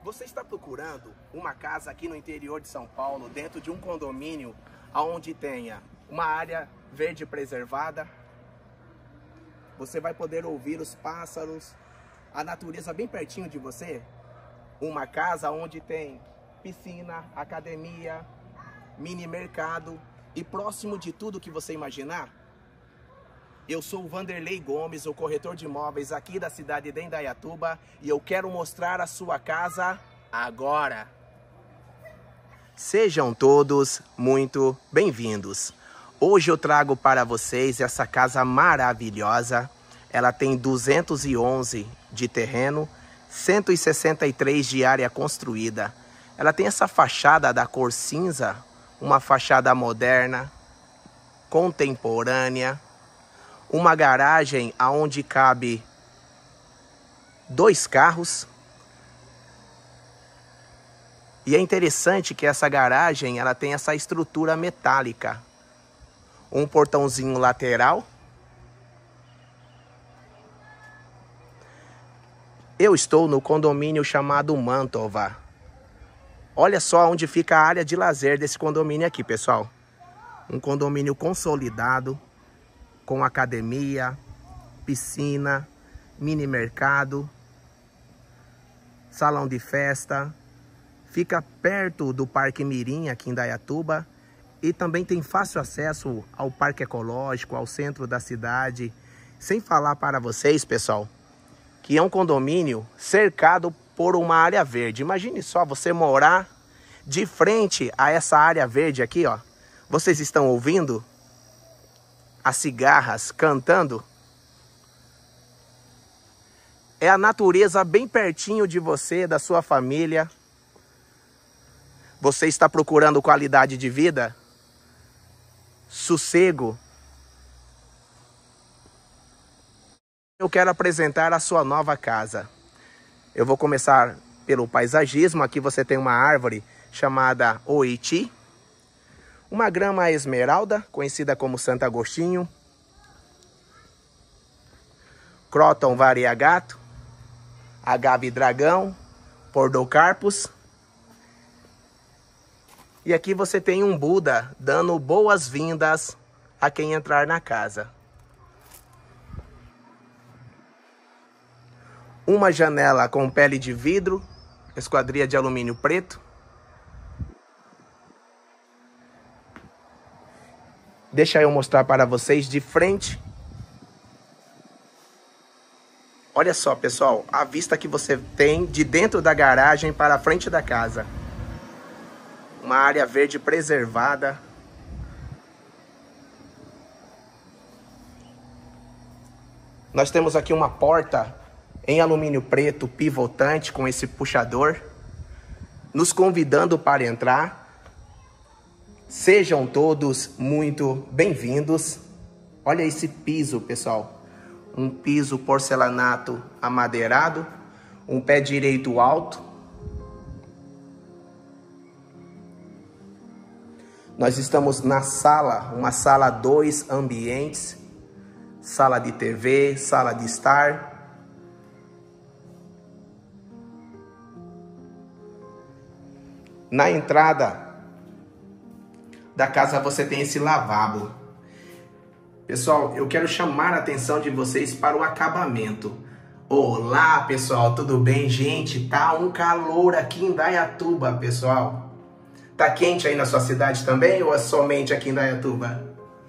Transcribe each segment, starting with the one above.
Você está procurando uma casa aqui no interior de São Paulo, dentro de um condomínio onde tenha uma área verde preservada? Você vai poder ouvir os pássaros, a natureza bem pertinho de você? Uma casa onde tem piscina, academia, mini mercado e próximo de tudo que você imaginar? Eu sou o Vanderlei Gomes, o corretor de imóveis aqui da cidade de Indaiatuba, e eu quero mostrar a sua casa agora. Sejam todos muito bem-vindos. Hoje eu trago para vocês essa casa maravilhosa. Ela tem 211 de terreno, 163 de área construída. Ela tem essa fachada da cor cinza, uma fachada moderna, contemporânea. Uma garagem aonde cabe 2 carros. E é interessante que essa garagem ela tem essa estrutura metálica. Um portãozinho lateral. Eu estou no condomínio chamado Mantova. Olha só onde fica a área de lazer desse condomínio aqui, pessoal. Um condomínio consolidado, com academia, piscina, mini mercado, salão de festa. Fica perto do Parque Mirim, aqui em Indaiatuba. E também tem fácil acesso ao Parque Ecológico, ao centro da cidade. Sem falar para vocês, pessoal, que é um condomínio cercado por uma área verde. Imagine só você morar de frente a essa área verde aqui, ó. Vocês estão ouvindo as cigarras cantando? É a natureza bem pertinho de você, da sua família. Você está procurando qualidade de vida? Sossego? Eu quero apresentar a sua nova casa. Eu vou começar pelo paisagismo. Aqui você tem uma árvore chamada Oiti. Uma grama esmeralda, conhecida como Santo Agostinho. Croton variagato. Agave dragão. Pordocarpus. E aqui você tem um Buda dando boas-vindas a quem entrar na casa. Uma janela com pele de vidro, esquadria de alumínio preto. Deixa eu mostrar para vocês de frente. Olha só, pessoal, a vista que você tem de dentro da garagem para a frente da casa. Uma área verde preservada. Nós temos aqui uma porta em alumínio preto pivotante com esse puxador, nos convidando para entrar. Sejam todos muito bem-vindos. Olha esse piso, pessoal. Um piso porcelanato amadeirado, um pé direito alto. Nós estamos na sala, uma sala 2 ambientes, sala de TV, sala de estar. Na entrada da casa você tem esse lavabo. Pessoal, eu quero chamar a atenção de vocês para o acabamento. Olá, pessoal, tudo bem? Gente, tá um calor aqui em Indaiatuba, pessoal. Tá quente aí na sua cidade também ou é somente aqui em Indaiatuba?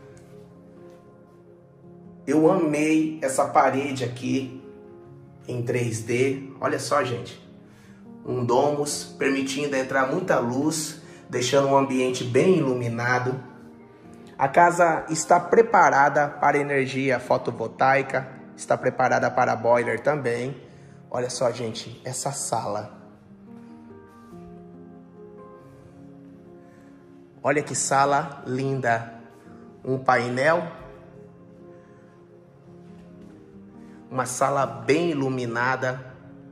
Eu amei essa parede aqui em 3D. Olha só, gente. Um domus permitindo entrar muita luz, deixando um ambiente bem iluminado. A casa está preparada para energia fotovoltaica, está preparada para boiler também. Olha só, gente, essa sala. Olha que sala linda. Um painel. Uma sala bem iluminada.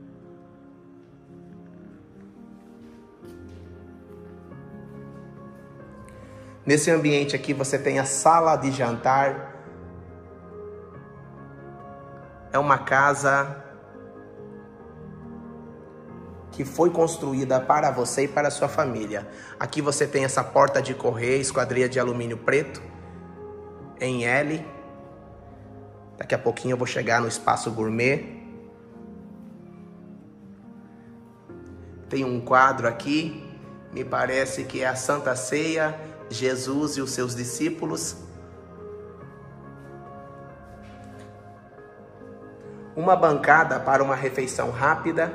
Nesse ambiente aqui você tem a sala de jantar. É uma casa que foi construída para você e para a sua família. Aqui você tem essa porta de correr, esquadria de alumínio preto, em L. Daqui a pouquinho eu vou chegar no espaço gourmet. Tem um quadro aqui, me parece que é a Santa Ceia, Jesus e os seus discípulos. Uma bancada para uma refeição rápida.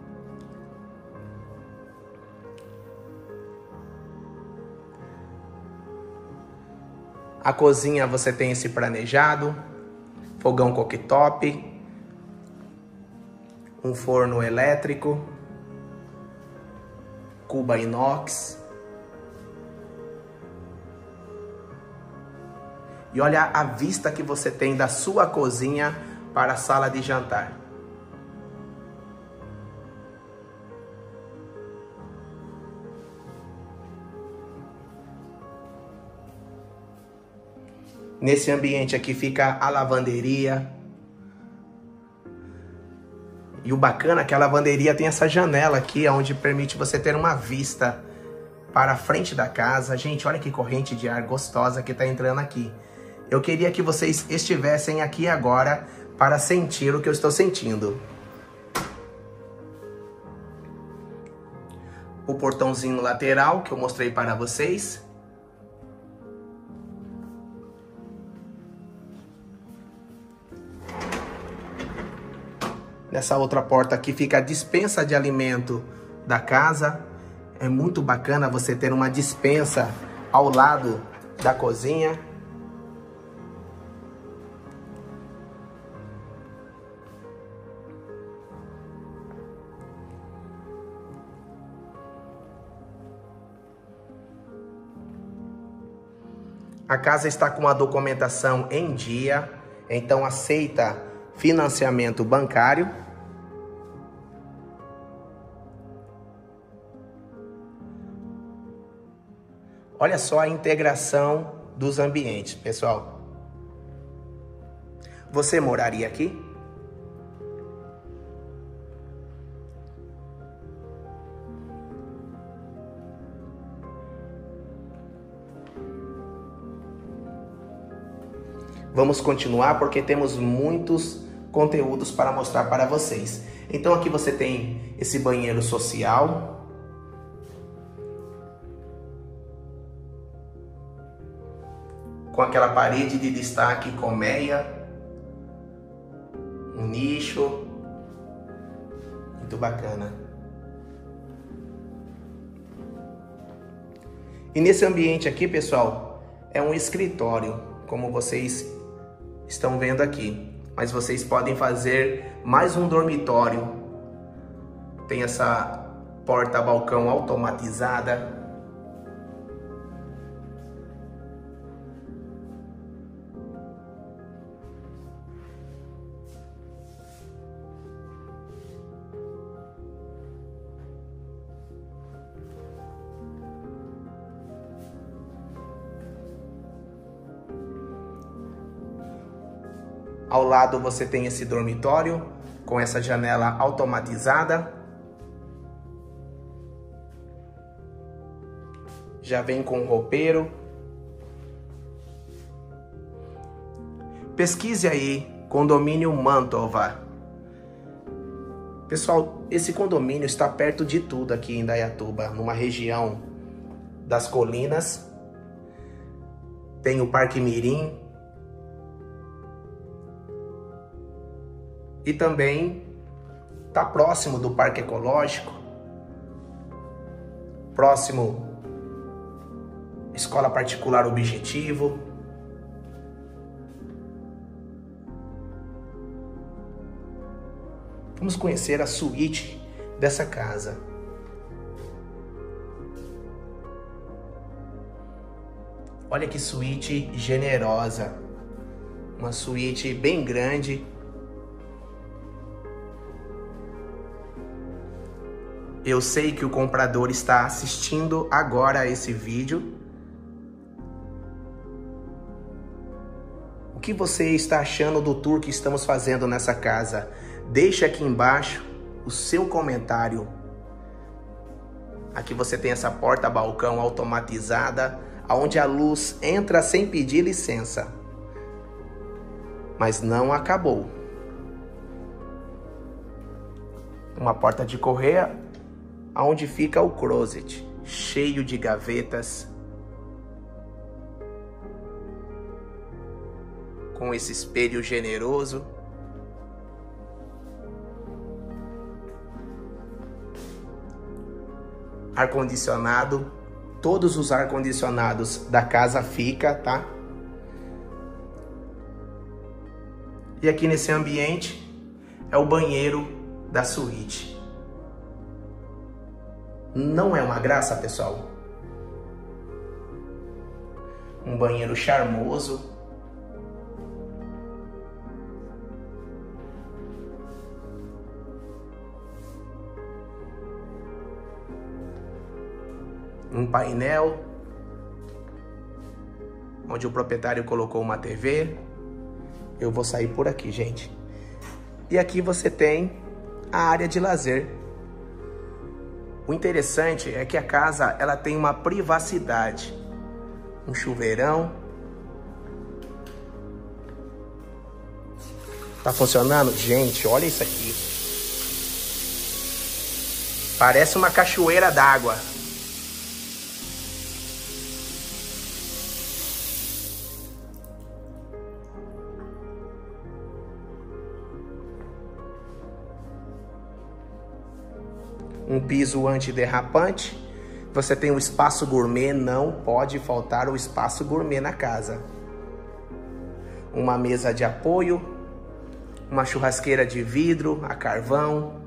A cozinha você tem esse planejado, fogão cooktop, um forno elétrico, cuba inox. E olha a vista que você tem da sua cozinha para a sala de jantar. Nesse ambiente aqui fica a lavanderia. E o bacana é que a lavanderia tem essa janela aqui, onde permite você ter uma vista para a frente da casa. Gente, olha que corrente de ar gostosa que está entrando aqui. Eu queria que vocês estivessem aqui agora para sentir o que eu estou sentindo. O portãozinho lateral que eu mostrei para vocês. Nessa outra porta aqui fica a despensa de alimento da casa. É muito bacana você ter uma despensa ao lado da cozinha. A casa está com a documentação em dia, então aceita financiamento bancário. Olha só a integração dos ambientes, pessoal. Você moraria aqui? Vamos continuar porque temos muitos conteúdos para mostrar para vocês. Então aqui você tem esse banheiro social. Com aquela parede de destaque com meia. Um nicho. Muito bacana. E nesse ambiente aqui, pessoal, é um escritório, como vocês estão vendo aqui. Mas vocês podem fazer mais um dormitório. Tem essa porta-balcão automatizada. Ao lado você tem esse dormitório com essa janela automatizada. Já vem com roupeiro. Pesquise aí, condomínio Mantova. Pessoal, esse condomínio está perto de tudo aqui em Indaiatuba, numa região das colinas. Tem o Parque Mirim. E também está próximo do Parque Ecológico, próximo Escola Particular Objetivo. Vamos conhecer a suíte dessa casa. Olha que suíte generosa, uma suíte bem grande. Eu sei que o comprador está assistindo agora a esse vídeo. O que você está achando do tour que estamos fazendo nessa casa? Deixe aqui embaixo o seu comentário Aqui você tem essa porta-balcão automatizada, onde a luz entra sem pedir licença. Mas não acabou. Uma porta de correia, onde fica o closet, cheio de gavetas, com esse espelho generoso. Ar-condicionado, todos os ar-condicionados da casa fica, tá? E aqui nesse ambiente é o banheiro da suíte. Não é uma graça, pessoal? Um banheiro charmoso. Um painel, onde o proprietário colocou uma TV. Eu vou sair por aqui, gente. E aqui você tem a área de lazer. O interessante é que a casa ela tem uma privacidade. Um chuveirão. Tá funcionando? Gente, olha isso aqui. Parece uma cachoeira d'água. Um piso antiderrapante. Você tem o espaço gourmet, não pode faltar o espaço gourmet na casa. Uma mesa de apoio, uma churrasqueira de vidro a carvão.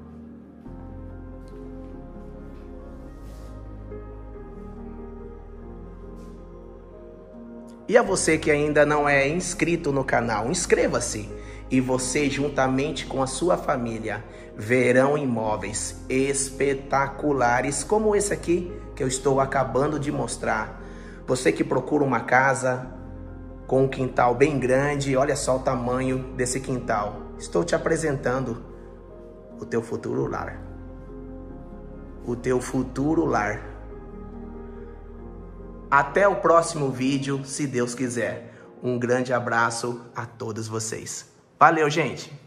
E a você que ainda não é inscrito no canal, inscreva-se. E você, juntamente com a sua família, verão imóveis espetaculares como esse aqui que eu estou acabando de mostrar. Você que procura uma casa com um quintal bem grande, olha só o tamanho desse quintal. Estou te apresentando o teu futuro lar. O teu futuro lar. Até o próximo vídeo, se Deus quiser. Um grande abraço a todos vocês. Valeu, gente!